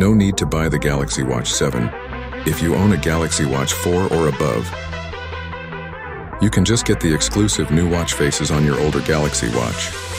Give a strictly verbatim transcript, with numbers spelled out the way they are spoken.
No need to buy the Galaxy Watch seven if you own a Galaxy Watch four or above. You can just get the exclusive new watch faces on your older Galaxy Watch.